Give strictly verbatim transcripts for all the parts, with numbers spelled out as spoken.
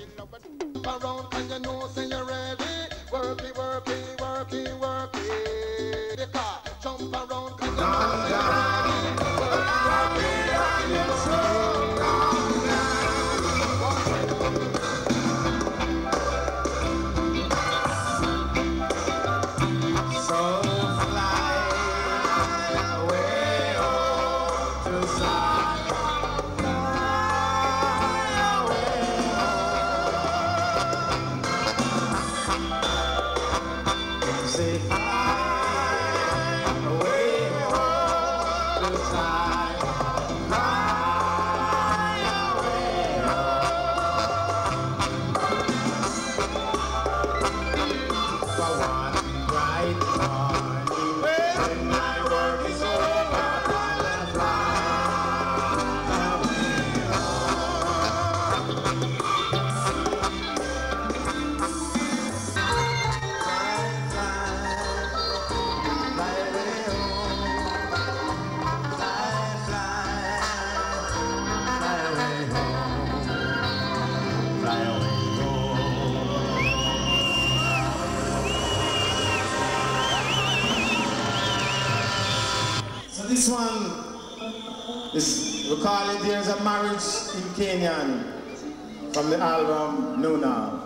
Around and you know say you're ready. Work it, work it, work it, work it. The car jump around and you know say you're ready. Work it, work it, work it. So fly away, oh, to Zion. Say fly away, oh, to Zion. Fly away, oh. For one bright morning, when my work is over, I'll fly away, this one is, we call it Years of Marriage in Kenyan from the album Nuna.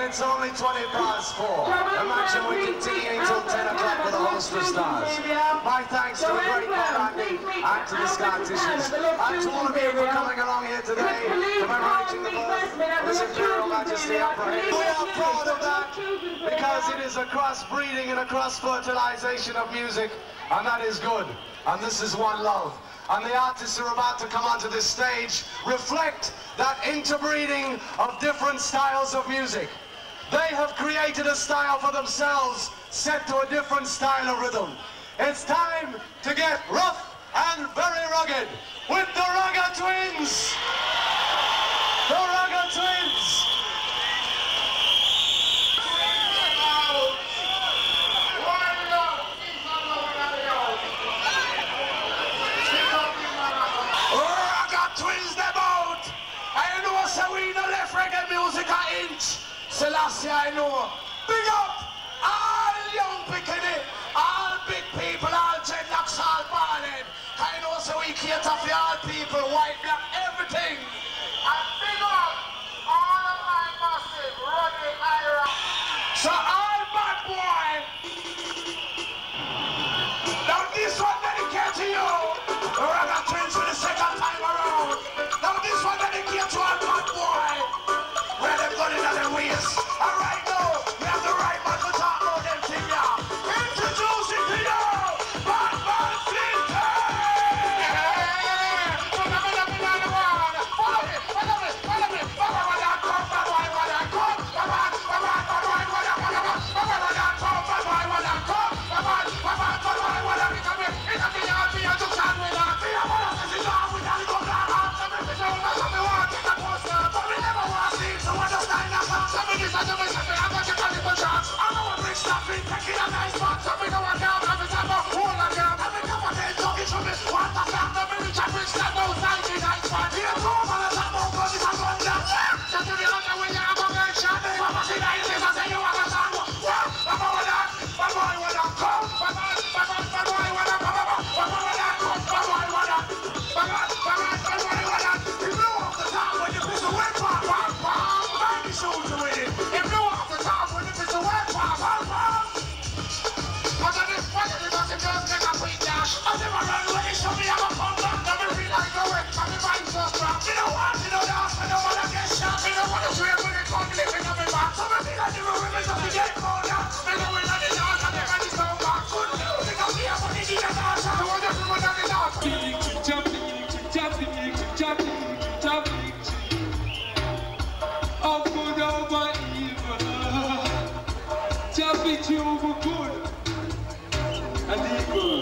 it's only twenty past four. Imagine we're continuing till ten o'clock with a host of stars. My thanks to the great man Andy and to the Scottishers and to all of you for coming along here today, commemorating the birth of His Imperial Majesty Emperor. We are proud of that because it is a cross-breeding and a cross-fertilization of music, and that is good. And this is one love. And the artists who are about to come onto this stage reflect that interbreeding of different styles of music. They have created a style for themselves, set to a different style of rhythm. It's time to get rough and very rugged with the Ragga Twins! The Ragga Twins! So we no left reggae music an inch. Selassie, I know. Big up all young picking, all big people, all dreadlocks, all balling. I know so we cater for all people, white, black, everything. And big up all of my massive running Ira. So all bad boy. Now this one dedicated to you. The Ragga Twins for the second time around. Now this one dedicated to all bad boy. Where them gun in their waist. Alright now, we have the right man to talk about them thing now. Introducing to you, Bad Man Flinter! Follow me, follow me, follow me, follow me. Baba wada come, baba wada come. Baba, baba, baba wada come. Baba wada come, baba wada come. Baba, baba, baba wada come. It's a thing I'll be a just and we not be a mother. This is all we got to go down. Some of it don't matter me want to get poster, but we never want to see. So understand that some of this I don't miss nothing. I got you calling for shots. I know what brings nothing. Taking a nice spot. Some of them are down. I'm a type of hole again. I'm a couple of days talking to me. What the fuck? I'm a rich and rich. That knows ninety nice spot. Here's home and a top of God. It's a gun down. Just to the other way you have a man shot. Papa see that it is. I say you have a son. Papa will not. Papa will not come. Papa, Papa, Papa will not. Papa, Papa will not come. Papa will not. Papa, Papa, Papa will not. You know off the top when you piss away. Papa, Papa, baby shoes with it. You know off the top when you piss away. Papa, Papa. What are this? What are this? What are this? Make a quick dash. I never run away. Show me how I come back. Never feel like going. I'm the mind so strong. You know what? You know that. I don't want to get shot. You know what? I'm swear when it's on living on me back. Some of me like the room is up to get cold out. I know we're not in the house. I never need so back. Good music. I'm here for the need of the house. I don't want to put on the house. Of good over evil. Chop it over good and evil.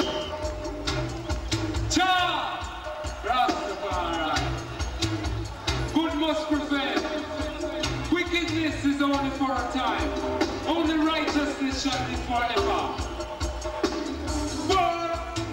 Cha! Rastafari. Good must prevail. Wickedness is only for a time. Only righteousness shall be forever. Whoa!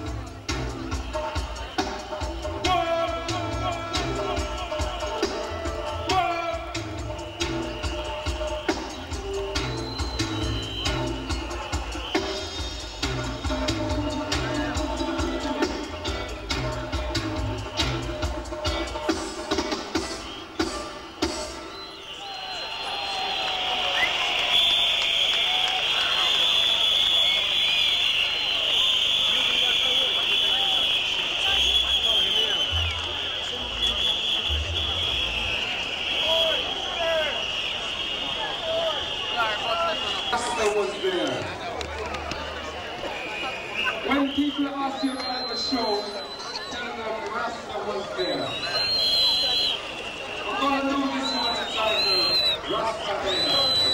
Was there. When people ask you about the show, tell them Rasta was there. We're going to do this one entitled Rasta there.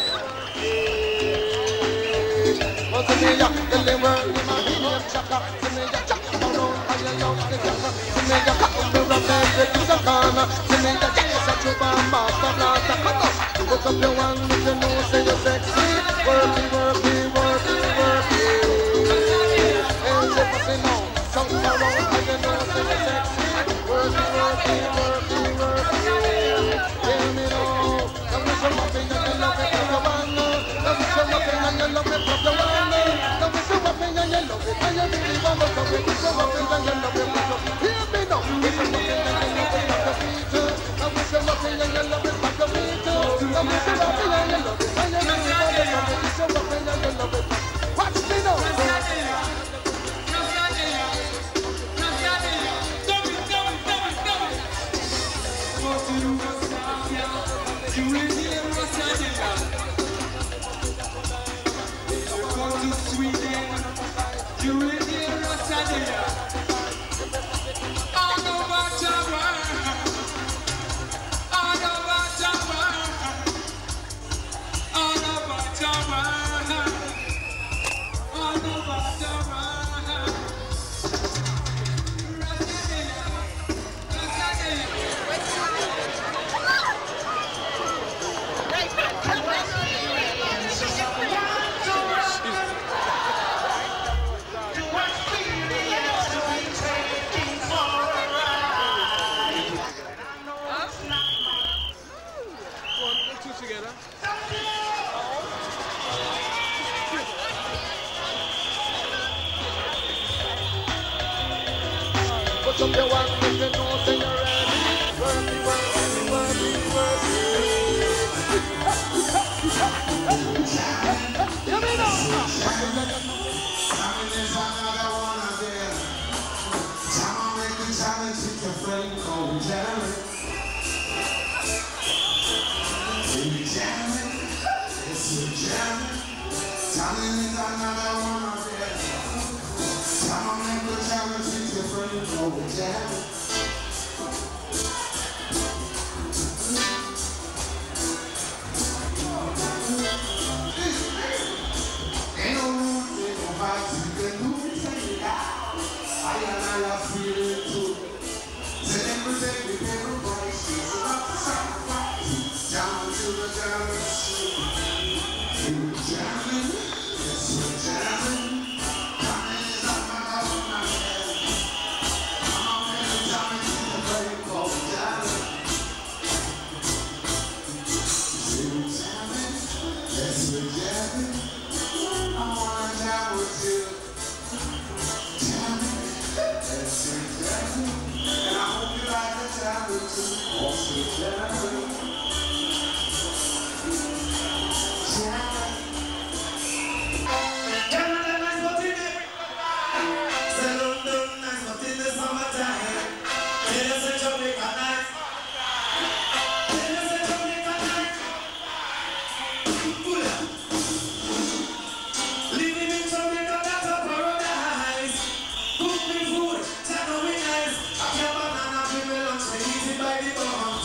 What's the name? The liver, the man, chaka, the name, chaka, the road, I love the chaka, the name, chaka, the rubber, the corner, the name, chaka, such a bomb, master, blast, the look up the one with the nose, say you're sexy. Working, working, working, working. And if I say no, something around, I can know, say you're sexy. Working, working, working, working. Hear me now. Now we show nothing and you love it from the one. Now we show nothing and you love it from the one. Now we show nothing and you love it and you really want to love it. We show nothing and you love it. Hear me now. We show nothing and you love it from the beat. Now we show nothing and you love it from the beat. Now we show nothing and you love it and you Mash up your one if you know say you're ready. Work it, work it, work it, work it. Give me now. Coming is another one of them. Time I make a challenge with your friend called Jerry. Baby Jerry, it's a Jerry. Coming is another one of them. Time I make a challenge with your friend called Jerry. Easy by the bone.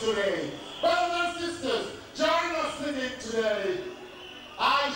today. Brothers and sisters, join us singing today. I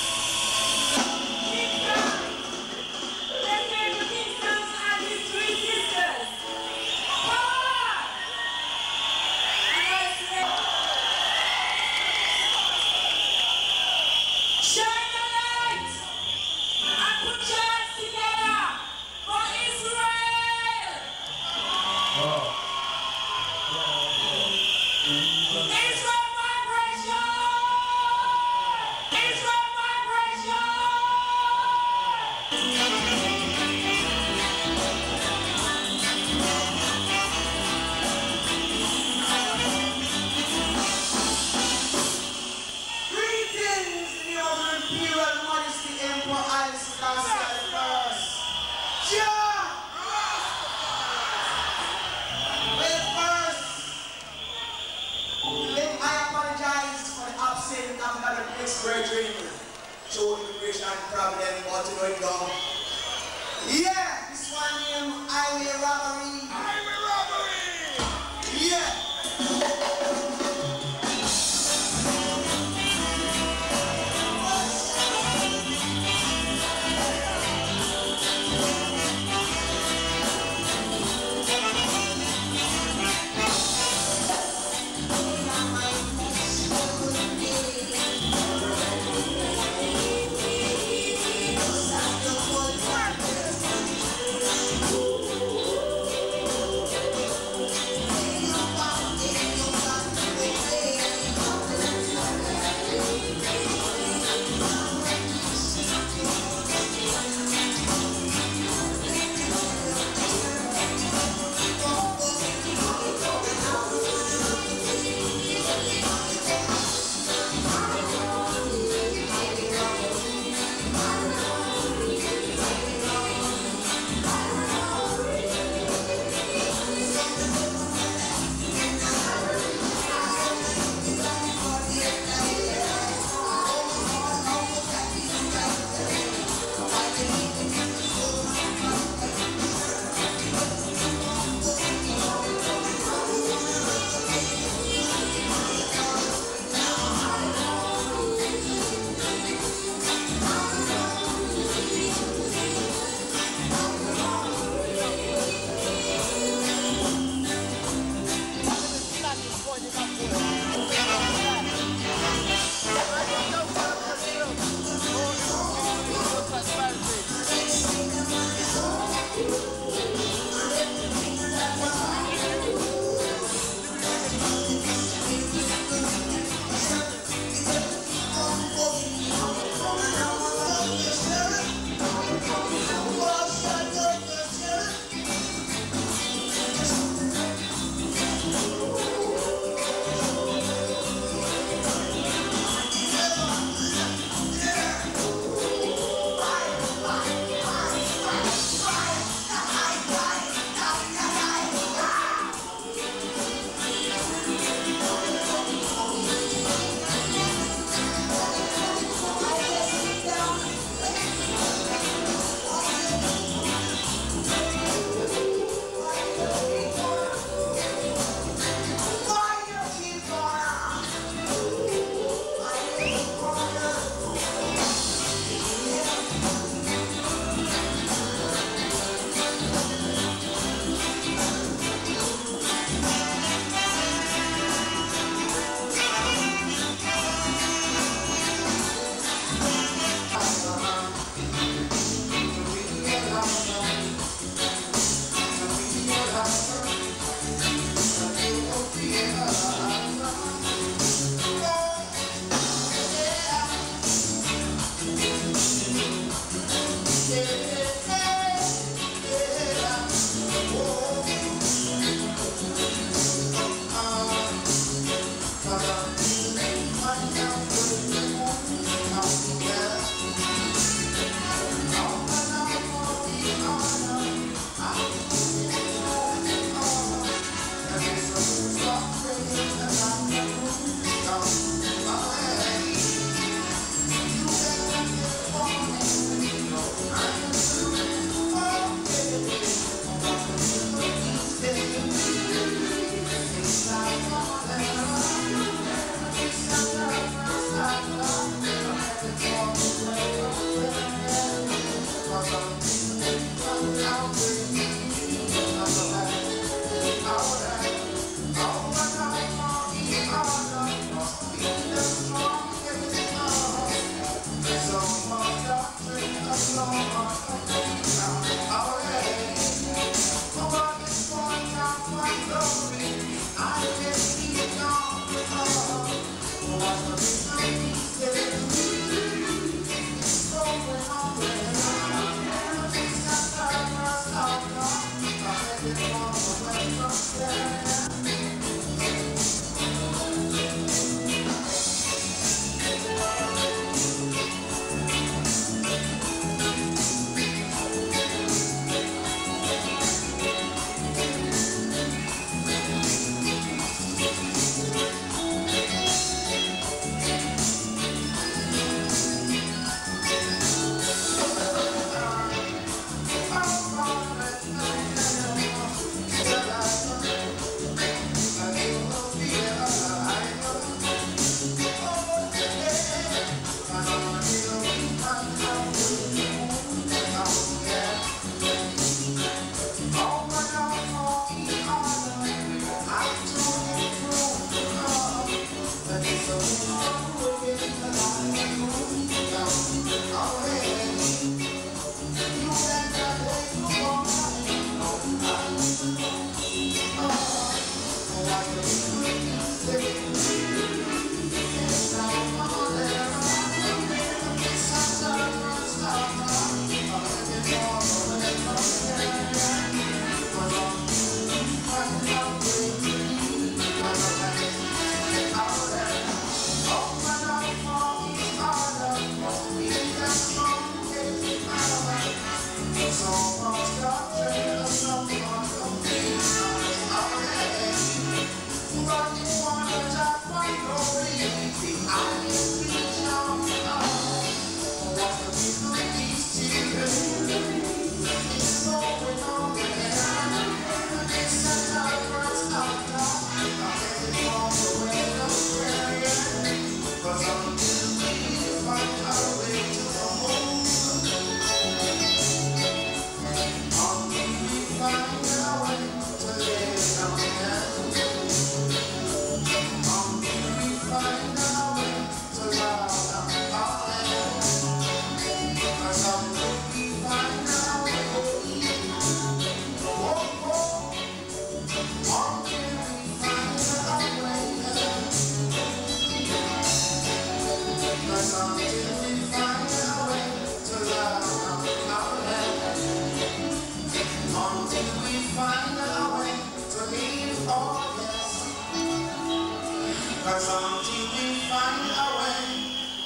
Let's Yeah! Well, first, let I apologize for the absence of the next brethren. Show immigration problem, but you know it go. Yeah, this one name highway robbery. Highway robbery! Yeah. What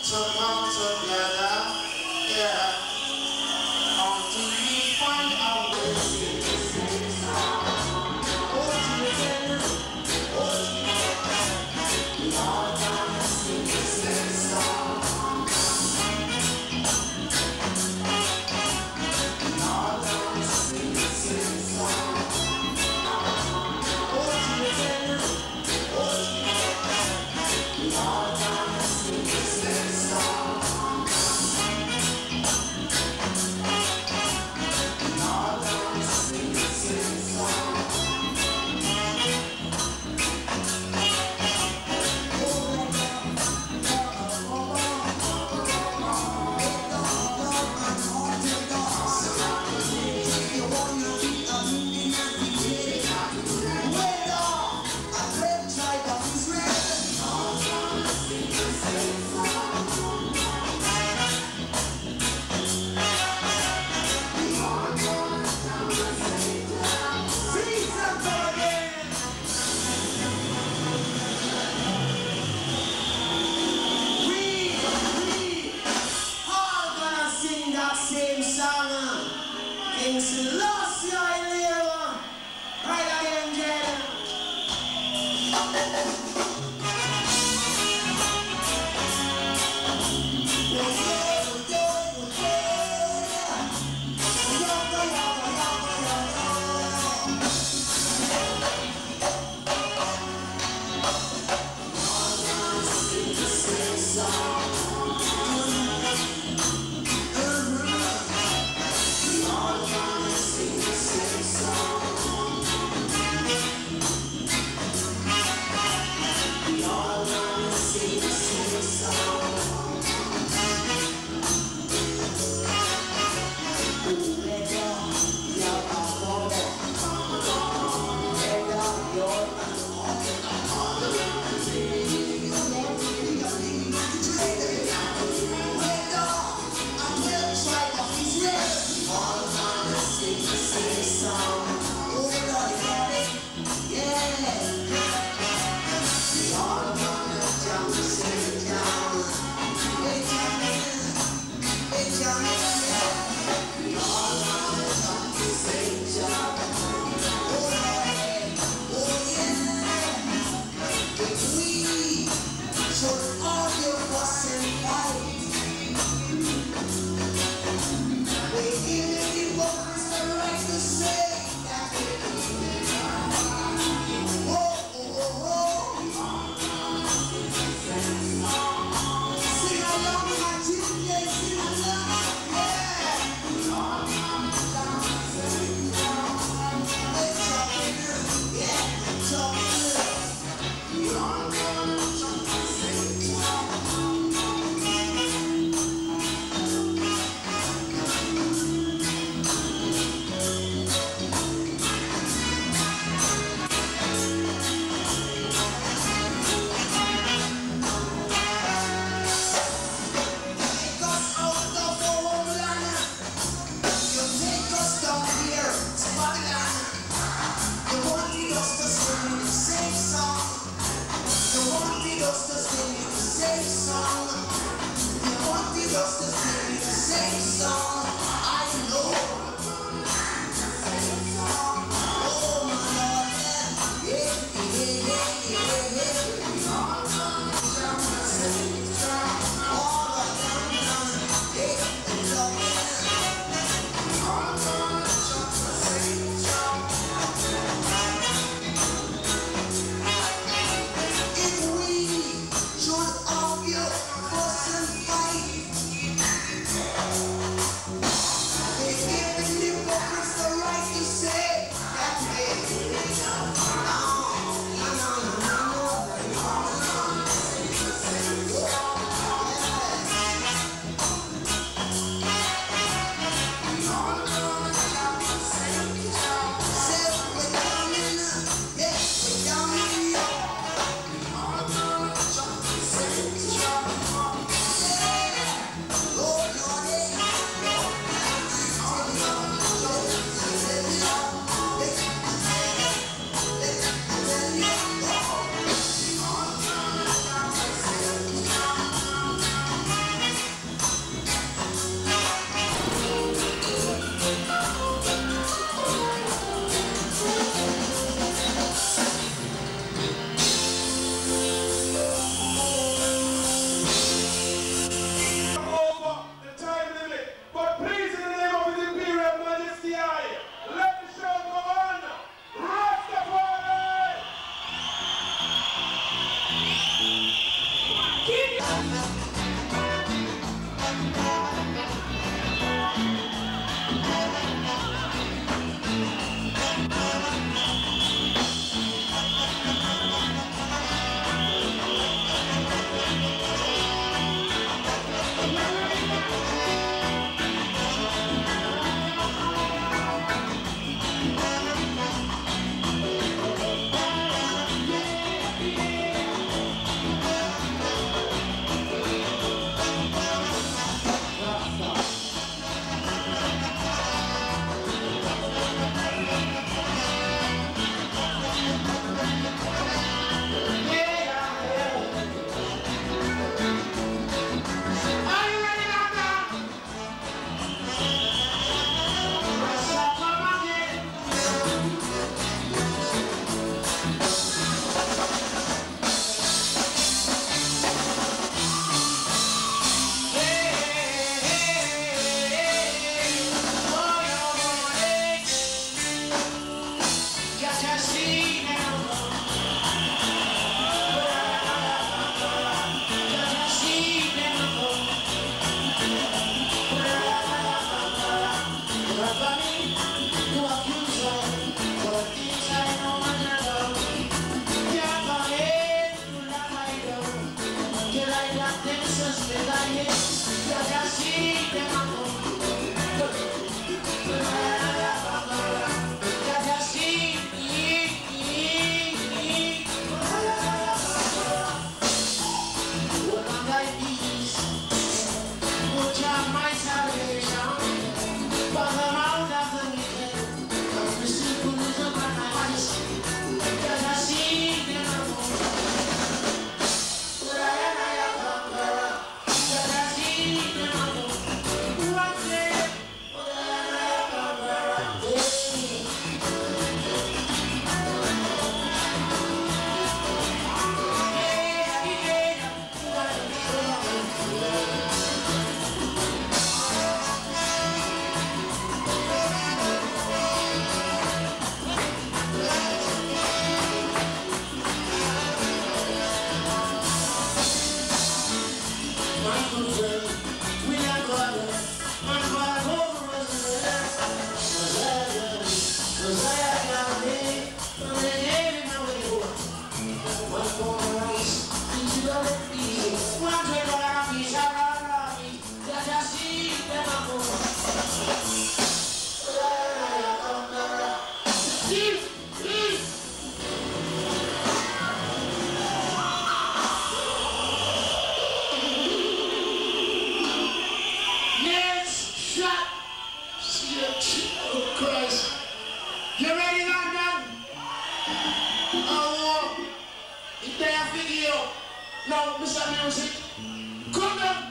to come together, yeah, until we find our way. Oh, together, oh, together, we all gonna sing the same song. We all gonna sing the same song. Oh, together, oh, together, we all gonna sing the same song. You ready, London? Oh, it's their video. Now, Mister Music, come down.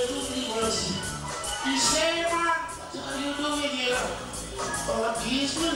You say, man, what are you doing here? Oh, peace.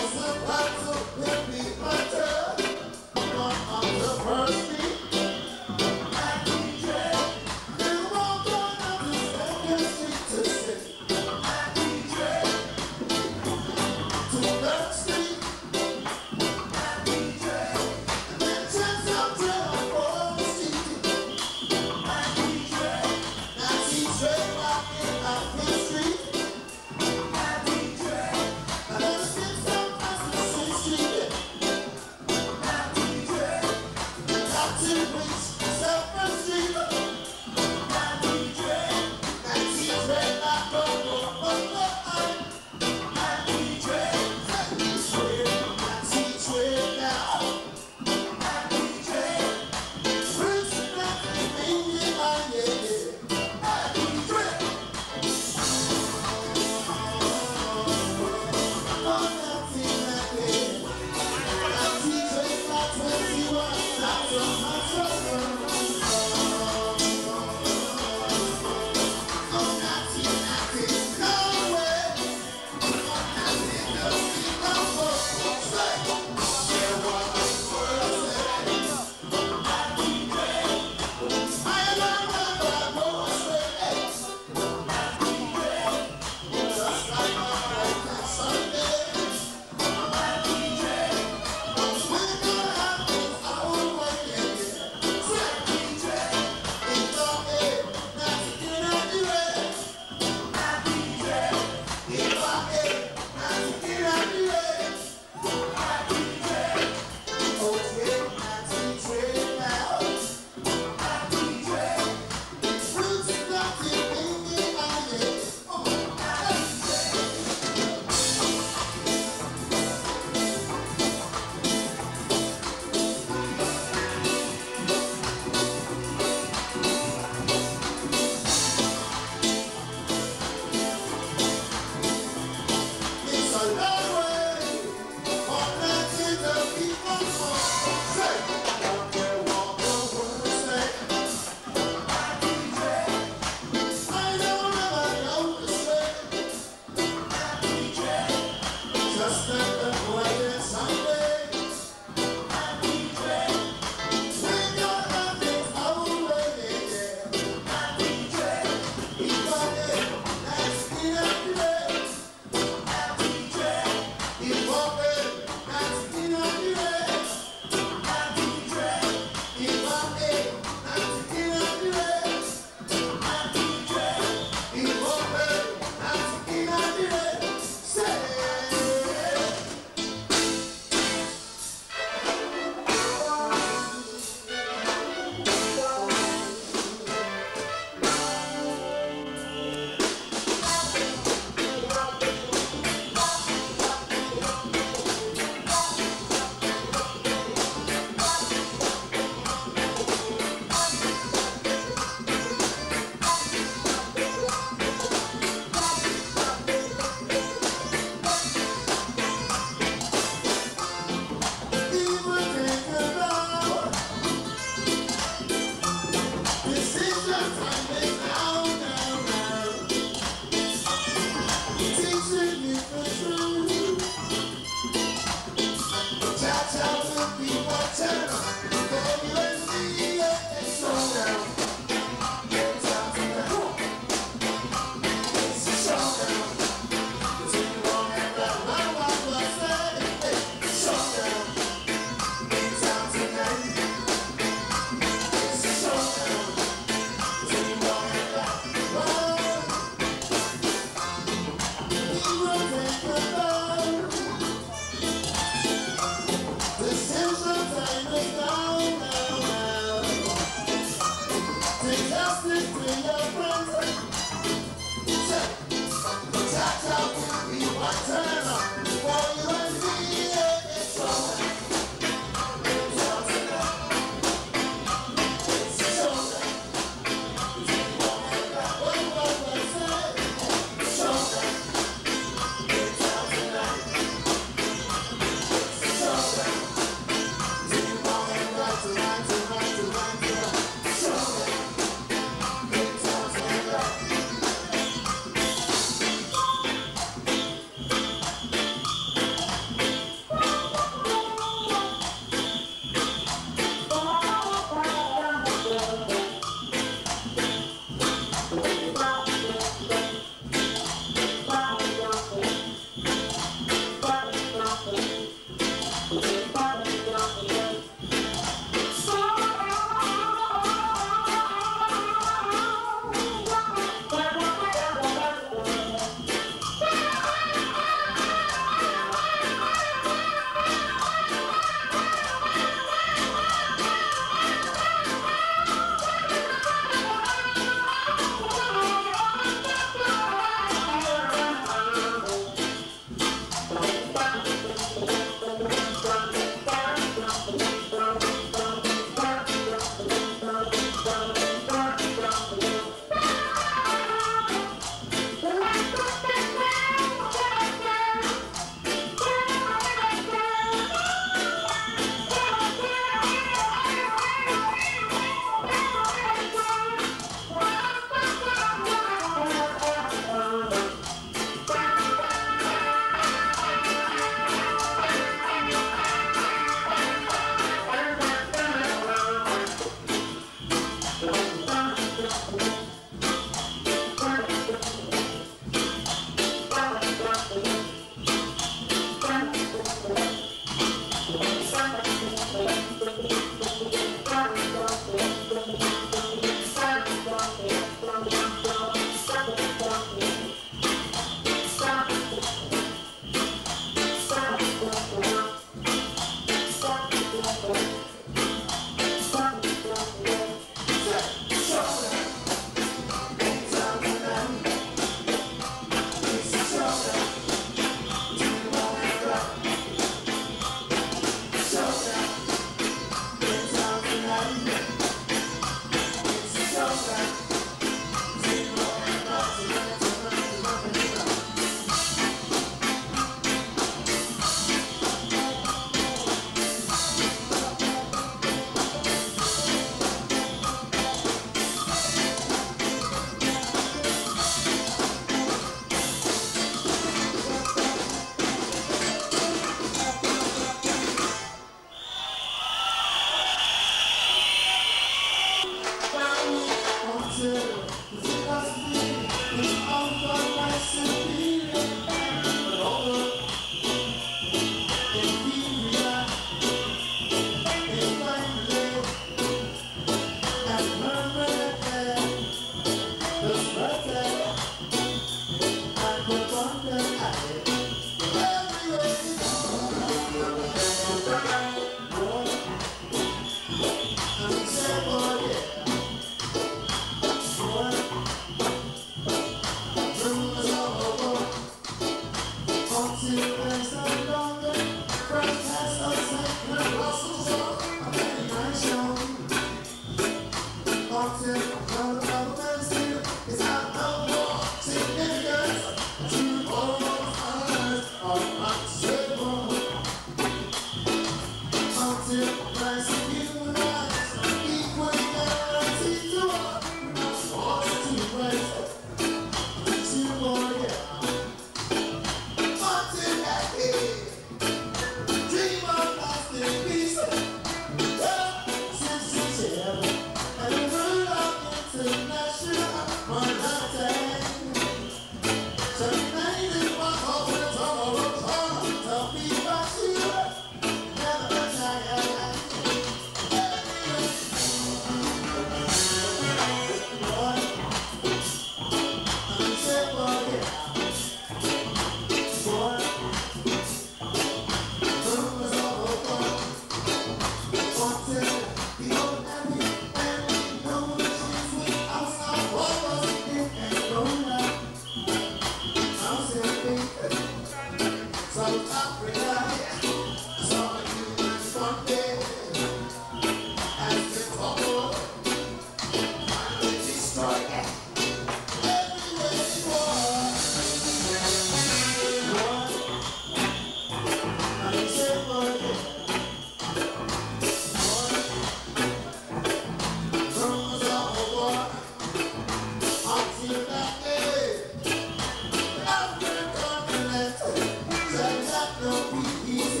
not be easy.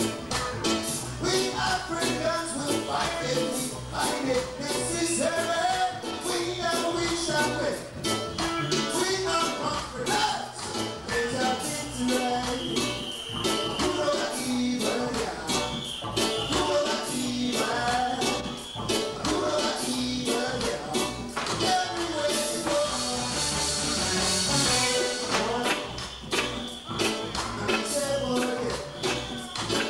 We Africans will fight it, we fight it necessary. We know we shall win. We are confident. It's a victory. Who know the evil, yeah? Who know the evil? Who know the evil, yeah? Everywhere you go. I say one again.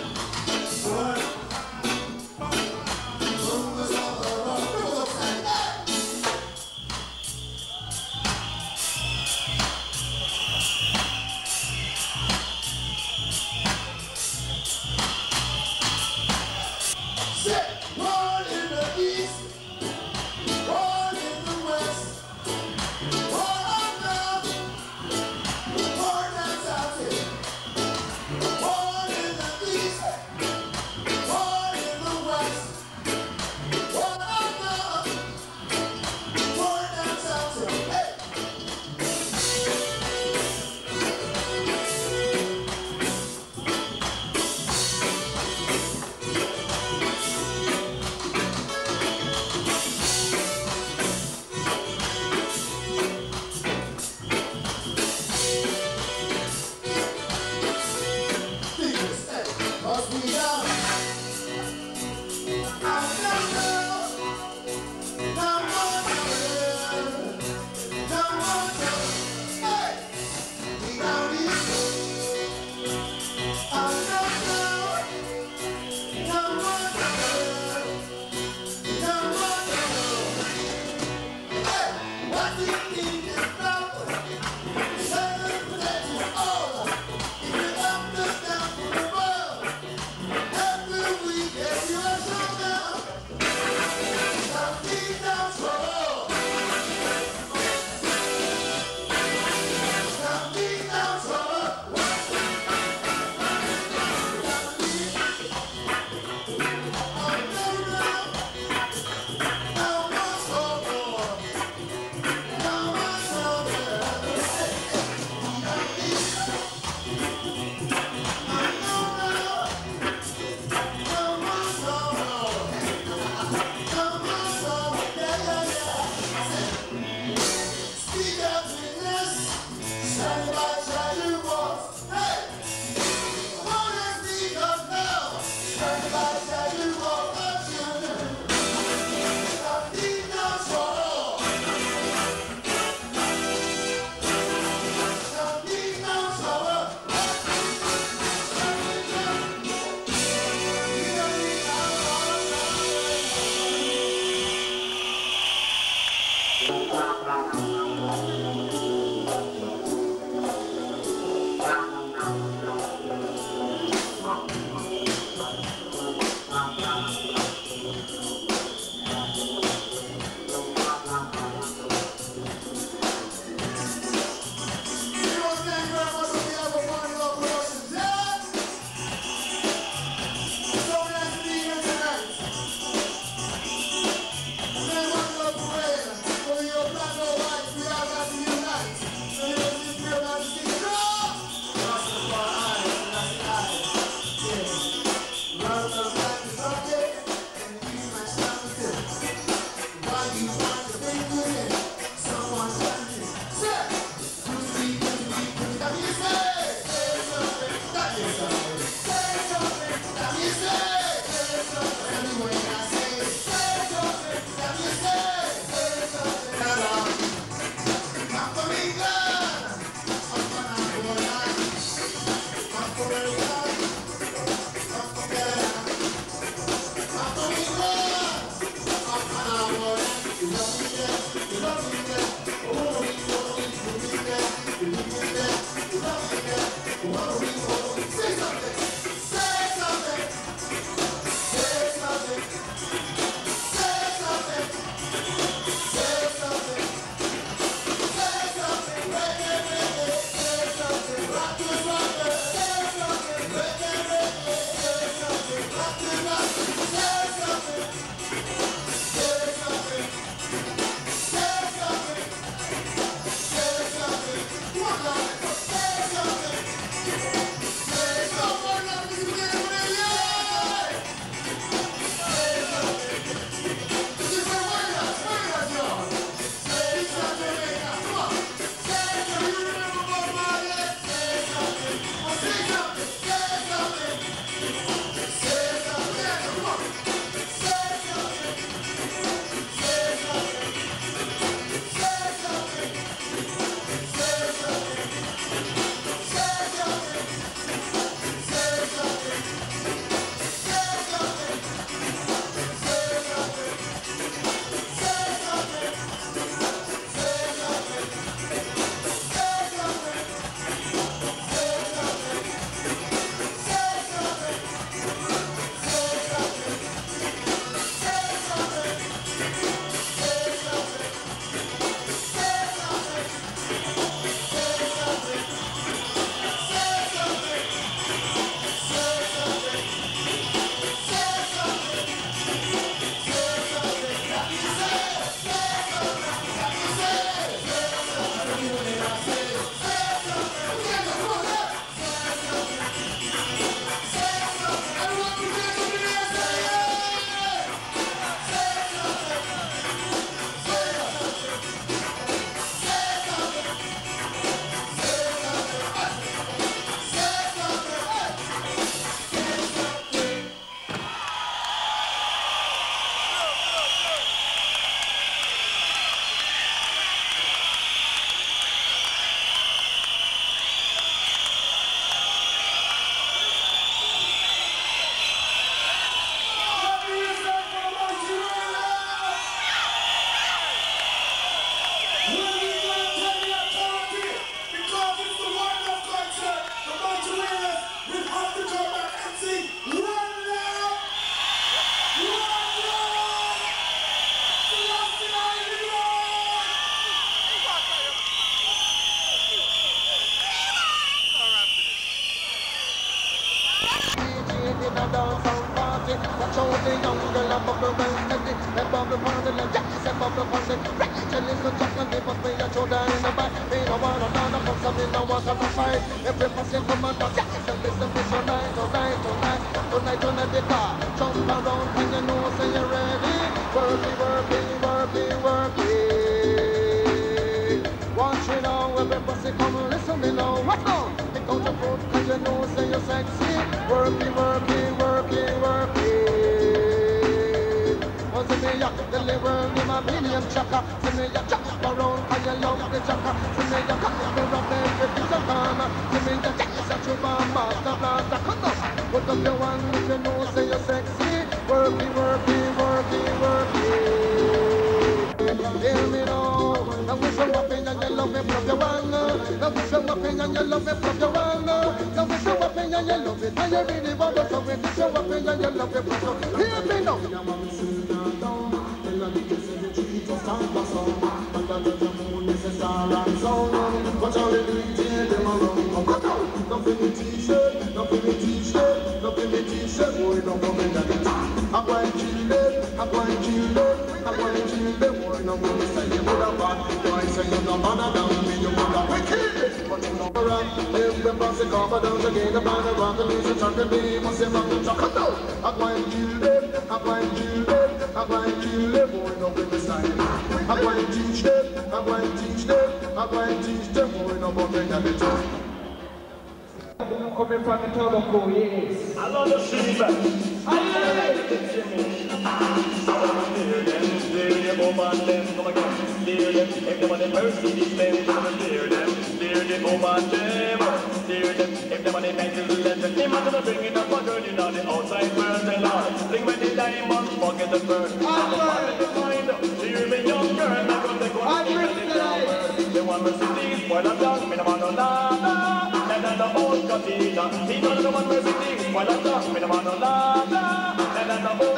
in a dance and party. Watch out the young girl and bubble well steady. They bubble on the left, yes, they bubble on the right. Tell us to chuck and give us me a shoulder in the back. Me no wanna down up, cause me no want to fight. Every person come and dance, yes, and listen to tonight, tonight, tonight, tonight, tonight, the car. Jump around and you know, say you're ready. Working, working, working, working. Watch it now, every person come and listen me now. Watch now. Pick out your foot, cause you know, say you're sexy. Working, working, working, working. Oh, see me ya deliver me my medium chaka. See me ya chaka around, cause you love the chaka. See me ya cut me up everything so calm. See me ya chaka such a bomb, master blaster. Come on, put up your one if you know say you're sexy. Working, working, working, working. Hear me now. Now we some whopping and you love me from your one. Now we some whopping and you love me from your one. Now we some whopping and you love it. And you really want to show it. Some whopping and you love me from your one. Hear me now. Watch out the D J, them around. Cut out. Nothing me t-shirt, nothing me t-shirt, nothing me t-shirt. Boy, don't come in that. I'm going to kill them, I'm going to kill them, I'm going to kill them. Boy, no one say you would have bad. Boy, say you're not better than me, you would have wicked. But you know around, if the boss is covered down again, the band around the music track and me, must say I'm going to cut out. I'm going to kill them, I'm going to kill them, I'm going to kill them. Boy, no one say I'm going to teach them, I'm going to teach them, I'm going to teach them. Boy, no one say I'm coming from the Tobacco, yes. I love the sheep. I love the Jimmy. Steer them, steer them, over them, come again. Steer them, if they want them mercy, these men, steer them, steer them, over them. Steer them, if they want them pencils, let them. They might have bring it up for girl, you know, the outside world, they lie. Bring when they diamond, forget the bird. I'm the to find out. Steer me, young girl, not gonna go to the world. They want mercy, these, while I'm down, me no want no nada. And the whole Katina, he don't know what we're sitting, while I'm talking, me no want no lava. And the whole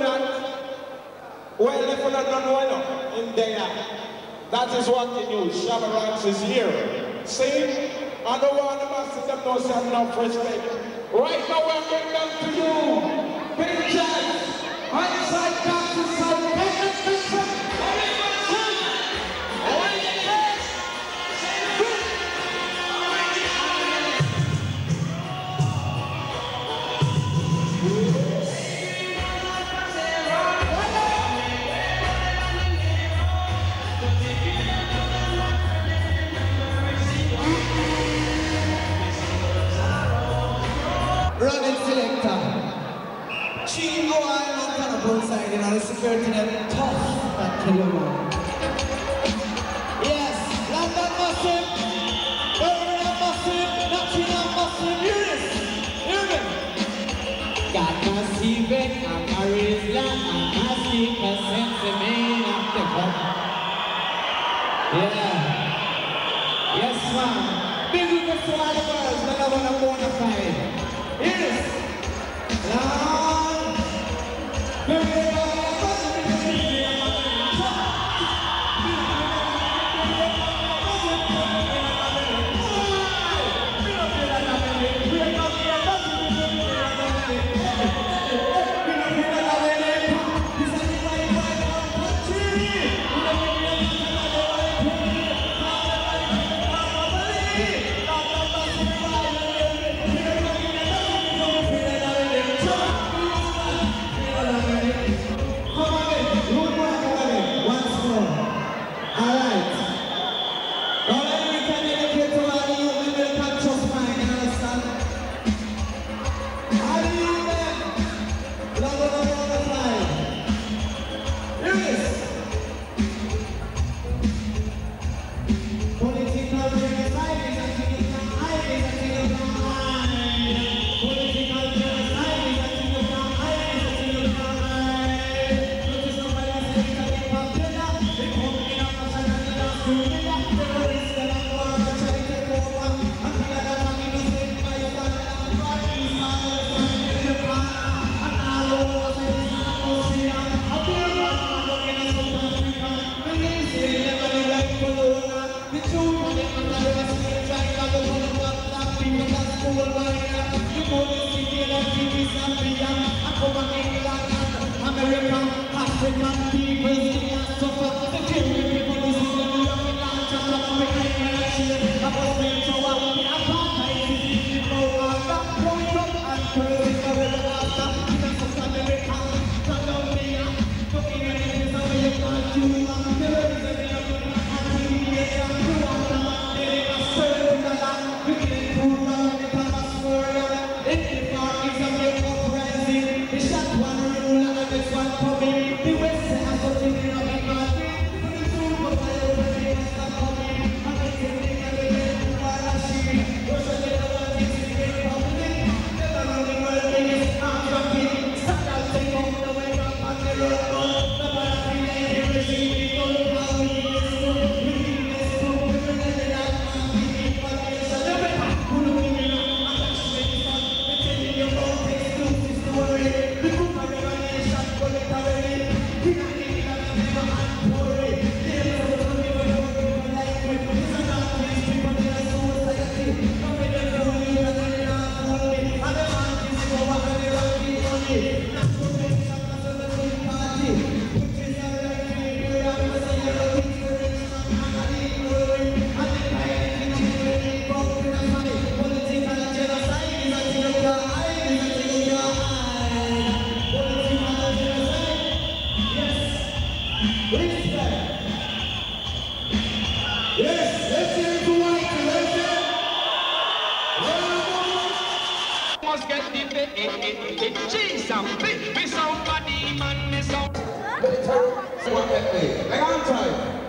Well, if you don't know in there, that is what the news. Shabba Ranks is here. See? I don't want to master them no some enough respect. Right now we're bringing them to you. Pictures. Outside cactus, side pictures, pictures. Running selector. G O I on cannibal side, you know, the security them tough that kill you. Yes, London Massive, Birmingham Massive, Nottingham Massive, hear this, hear this. Got massive, I'm Paris land, I'm massive, a sense of me, I'm the cup. Yeah. Yes, ma'am. Big request to all the girls, that I want to go on the fight. Yes! Long! Must get the bit, it, it, it, Jesus, bit, be somebody, man, be some. Hang on time.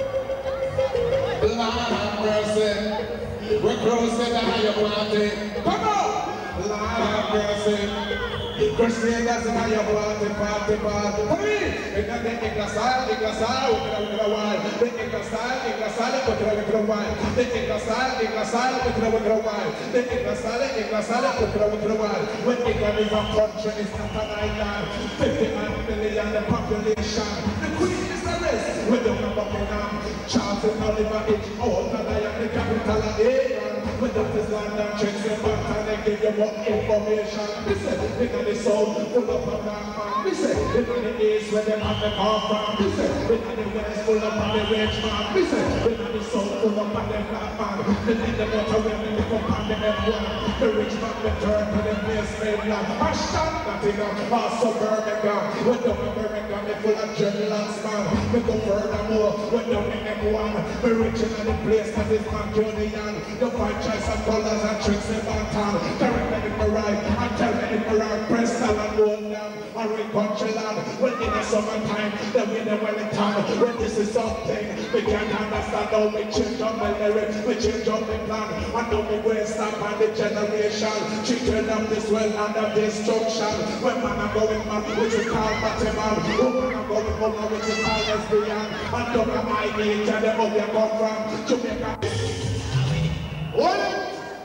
Lord have mercy. We're closer than how you want it. Come on! Lord have mercy. Christian doesn't how you want it, party, party. Come in! It's not the English style, English style, we're going to wine. The English style, English style, we're going to wine. The English style, English style, we're going to wine. The English style, English style, we're going to wine. When England is a country, it's not an island. fifty-nine million the population. The Queen is the rest. We don't have Buckingham. Charles and Oliver H. All the Lion, the capital of England. We don't just land and check the back and they give you more information. Listen, they got the soul full of a black man. Listen, they got the east where they have the car from. Listen, they got the west full of a rich man. Listen, they got the soul full of a black man. They need the motor when they come on the M one. The rich man return to the place made land. Hashtag Nottingham, also Birmingham. We're down in Birmingham, they're full of dreadlocks, man. We go furthermore, we're down in M one. We're reaching at the place that is Mancunian. The fight choice of colors and tricks in Bantam. Direct me in the right, and tell me in the right. Bristol and London, and in country land. When in the summertime, then we the Wellington. When this is something, we can't understand how we change up the lyrics, we change up the plan. And now we waste up on the generation. Children of this world and of destruction. When man are going mad, which is called Batman. Woman are going home, which is called lesbian. And don't have my age, and the home you come from. Jamaica. What?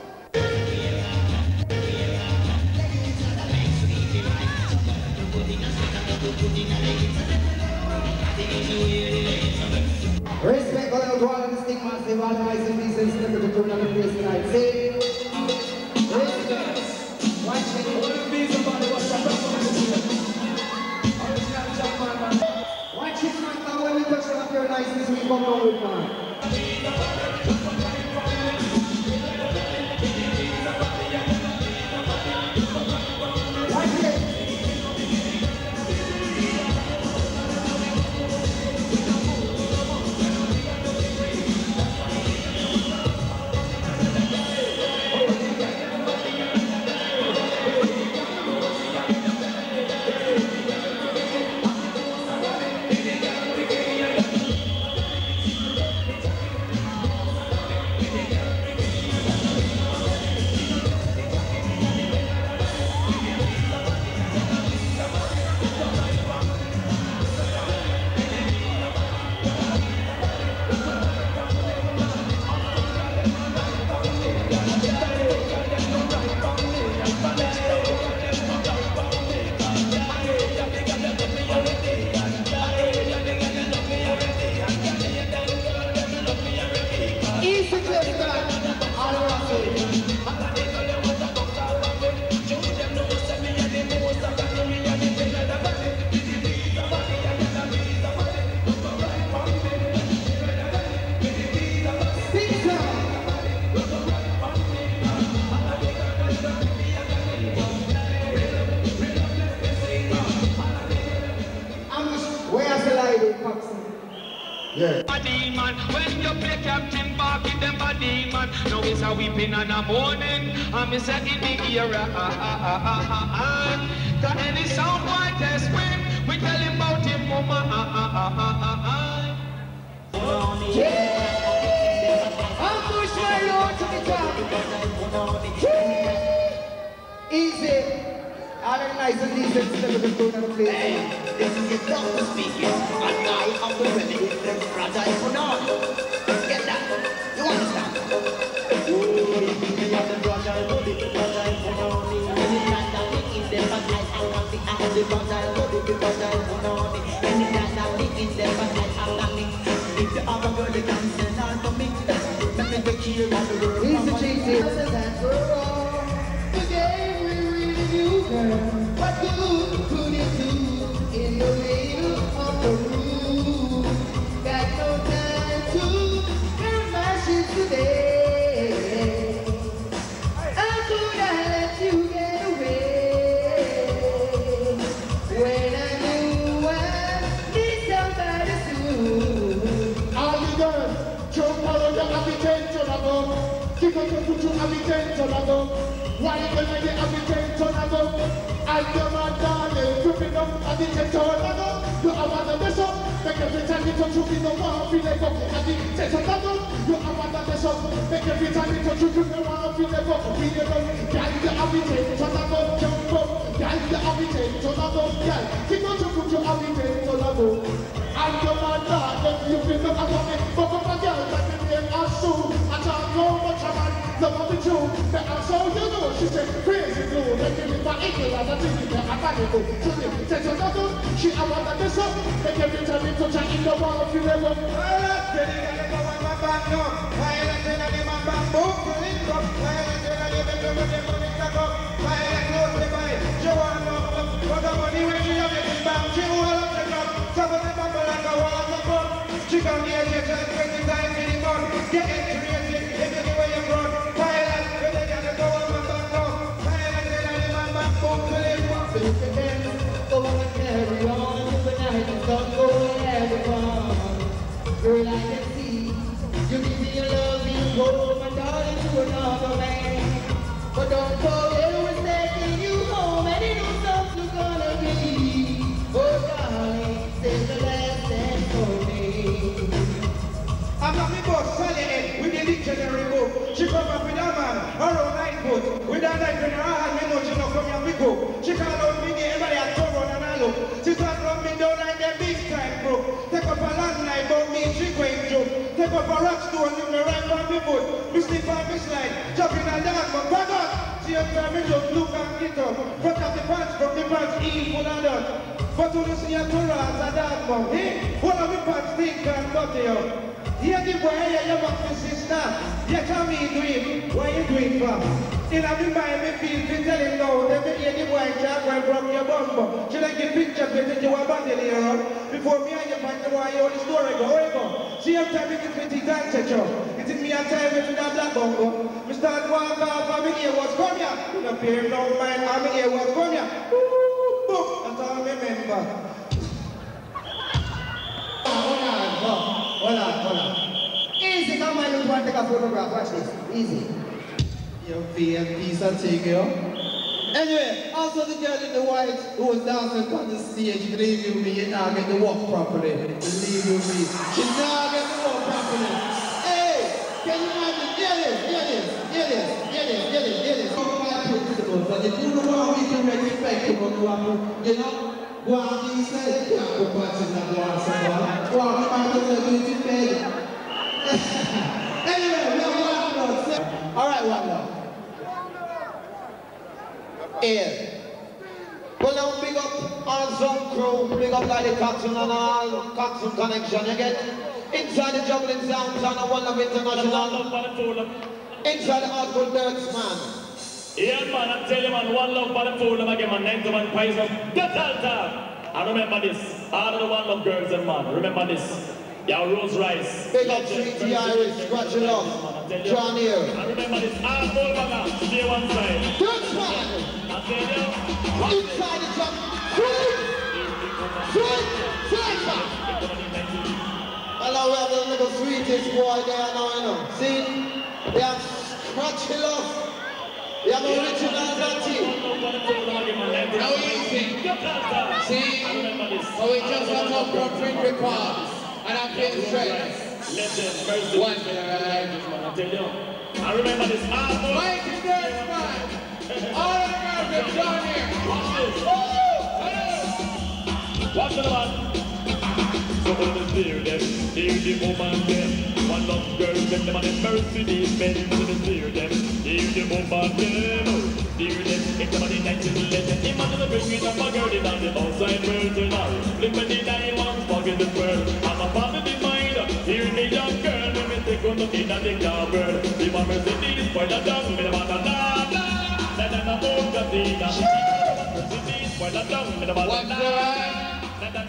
Respect all out one of the stick massive, all the nice and decent step of the tune of the place tonight. Say, respect. Watch it. All the beats about it, what's up? Watch it, man. When we touch it up your niceness, we come on with man. Yeah. Body man, when you play Captain Bark in them body man. Now it's a weeping and a mourning. I'm in the era. Ah, ah, ah, ah, ah, ah. Got any sound white test when we tell him about him, mama. Ah, ah, ah, ah, ah, ah. I'm pushing my road to the top. Easy. All the nice and decent stuff is going on the place. Hey, this is your doctor speaking, and I am the remedy for fragile punani. Get that? You understand? Ooh, we are the fragile body, the fragile punani. Anytime that we in them, but I am the and the fragile body, the fragile punani. Anytime that we in them, but I am the mix. If you have a girl, you can send her to me. Let me take care of the world. He's the G T. That's wrong. Today we really do, girl. What good could it do in the middle of the room? Got no time to burn my shit today. How could I let you get away when I knew I need somebody soon? All the girls, jump around the habitation above. Kick out the put your habitation above. Why you gonna get habitation above? And your man darling, gripping up habitation above. You are one of the shop. Make every time you touch you, you don't want to feel like up. Habitation above. You are one of the shop. Make every time you touch you, you don't want to feel like up. We don't know. Girl, you habitation above. Jump up. Girl, you habitation above. Girl, kick out your put your habitation above. And your man darling, you feel like up. But for my girl, that is them as soon. I don't know much about love of the truth. But I'm so you know, she said crazy blue. They give me my equal as a thing that I can't go. So they say to nothing, she I want that this up. Make every time you touch her in the wall, feel like one. Violence, they gotta go on my back now. Violence, they gotta my back. Boom, pull it up. Violence, they gotta make them with them money to go. Violence, close the buy. She wanna know what the money when she have it back. She wanna up the club. Some of them bubble like a wall of fun. She come here, she just twenty times in the month. Get it crazy, if you the way you run. Violence, they gotta go on my back now. Violence, they gotta my back. Boom, pull it up. So you can dance, go and carry on till the night is done, go and have fun. Girl, I can see you give me your love, you go, my darling, to another man. But don't forget who's taking you home, and it knows what you're gonna be. Oh, darling, say the last dance for me. I'm not me boss, Sally Ed, with the dictionary book. She come up with a man, around nine foot. With a knife in her hand, me know she not come here pick up. She call out me, everybody a turn on and I look. She start run me down like them big time bro. Take up a land line, but me she going jump. Take up a rock stone, leave me right on me foot. Me slip on me slide, jump in a dance, but back up. She up there, me just look and get up. Front of the pants, from the pants, evil and done. But when you see a Torah, a dance mom, eh? One of the pants think and cut you. Here the boy, here you back my sister. You tell me do it. Why you do it for? In a big mind, me feel to tell him now. They me hear the boy can't go and broke your bum. Should I get picture of it you abandon here on? Before me and you find the boy, you the story go. Where you go? See I'm time it with the dance at you. It is me and time with that black bongo. Me start walk off and me hear what's come here. You don't pay no mind and me hear what's come here. Boop, boop. That's all I remember. Hold on, hold on, hold on. Easy, come on, you want to take a photograph, watch this. Easy. You feel piece of thing, yo. Anyway, also the girl in the white who was dancing on the stage, believe you me, you now get to walk properly. Believe you me. She now get to walk properly. Hey, can you imagine? Hear this, hear this, hear this, hear this, hear this, hear this. Come my principles, and if you know how we can respect you, but you have to, you know, go out inside, you can't go back and go on somewhere. Go out, come out and do it in bed. Anyway, we have one love. All right, one love. Here. Well, now big up all some crew, big up like the Coxon and all Coxon connection, you get? Inside the juggling sounds and the One Love International. Inside the hardcore dance, man. Yeah, man, I tell you, man, One Love for the fool, again, man, nine to one prize of get all time. And remember this, all of the One Love girls and man, remember this. Yeah, Rose Rice. Big up Street T Irish, scratch it off. John here. And remember this, all full banger, stay one side. Dance, man. I tell you, Inside the jump. Swing! Swing! Swing! I love Because we have the little sweetest boy there now, you know. See? They have scratchy love. They have original Zati. Now easy. See? So we just got up from Print Records. And I'm getting straight. One minute. I remember this. Mike and Dirk, man. All the Americans down here. Watch the one. So all the fear them, fear the woman them. One love girls them, them on the Mercedes Benz. So the fear them, fear the woman them. Fear them, if somebody night is legend. Imagine the bringing up a girl in the outside world tonight. Flipping the diamonds, fucking the world. I'm a family mind. Hear the young girl, when we take on the in the car bird. The one Mercedes for the dog, me the man da da da. Da da da da da da. Mercedes for the dog, me the man da da da. Next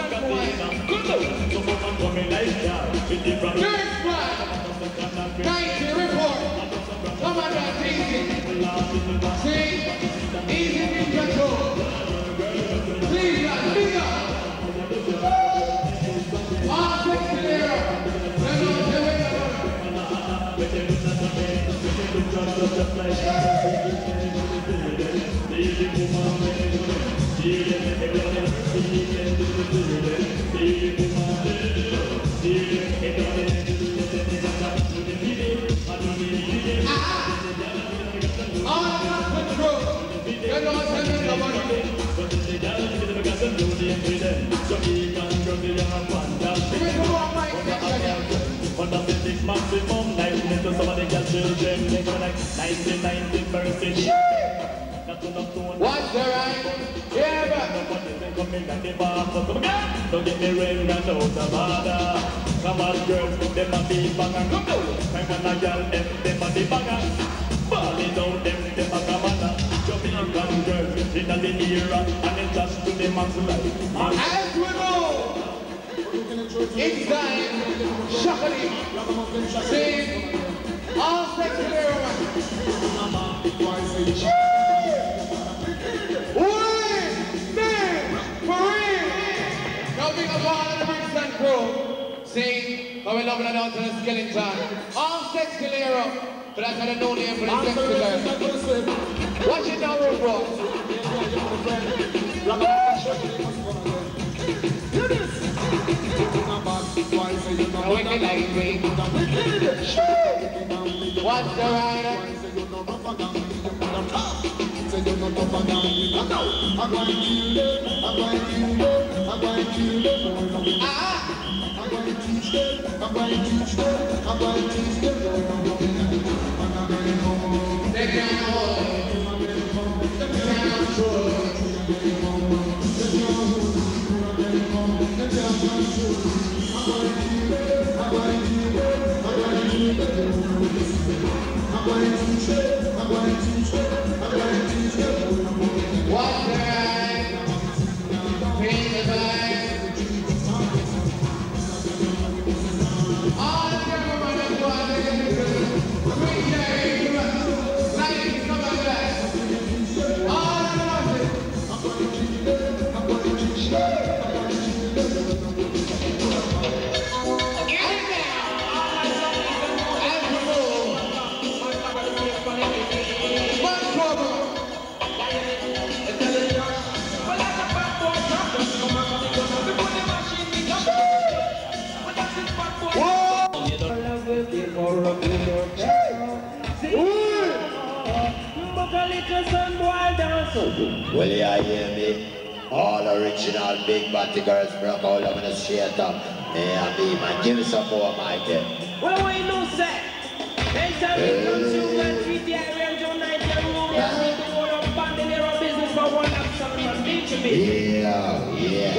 one. ninety report. Come on, that's easy. See? Easy in control. Please, guys, big up. All six to zero. Let's go, maximum night into some of the girls' children. They go like nineteen, nineteen birthday. What's the right? Yeah, but don't get me rain and out of order. Come on, girls, put them on the banger. Come on, I'm gonna girl, them, them on the banger. Balling out them, them a commander. Jamaican girls, in the era, and it's just to the max life. as we know, it's time, shuffling, see, all sex and everyone. Wait, man, for real. Now big up all of the Brixton crew. See, now we're loving it down to the skeleton. All sex Galero, but that's not a no name for the sex Galero. Watch it now, bro. Now we can like me. What's the rider? Say you're not tougher than me. I'm going to kill them. I'm going to kill them. I'm going to kill them. Ah! I'm going to teach them. I'm going to teach them. I'm going to teach them. They can't hold it. They can't control it. What's the right? Pay the right. All the government is going to get the free day. Like, come on, guys. All the nothing. Well, yeah, hear me? All original big batty girls broke all over the street up. Yeah, me, man, give me some more, Mikey. Well, what you know, sir? Next time we come to and treat the area and night and room, we have to go up and in their business for one of some and beach me. Yeah, yeah.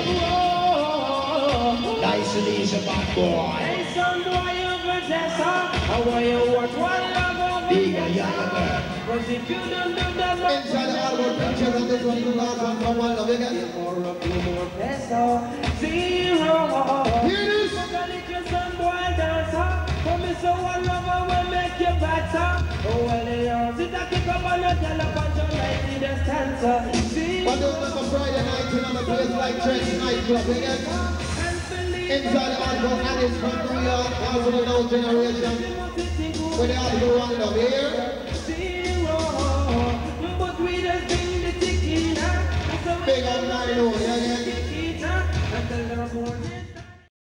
Nice and easy, bad boy. Hey, son, do I you possess her? Or why you what one love over Bigger, yeah, man. Because if you don't do that, Inside the album picture of this one, you last one from one love again. more of you, more peso. Zero. Hear this? Look a little son, boy, dancer. Come me so one lover will make you better. Oh, well, they are. Sit and kick up on your tail up and your light in the stanza. See? But don't let a Friday night in another place like Trench Nightclub again. And believe Inside the article, and it's from New York, also the now generation. When the article round up here. Big up nine oh, yeah.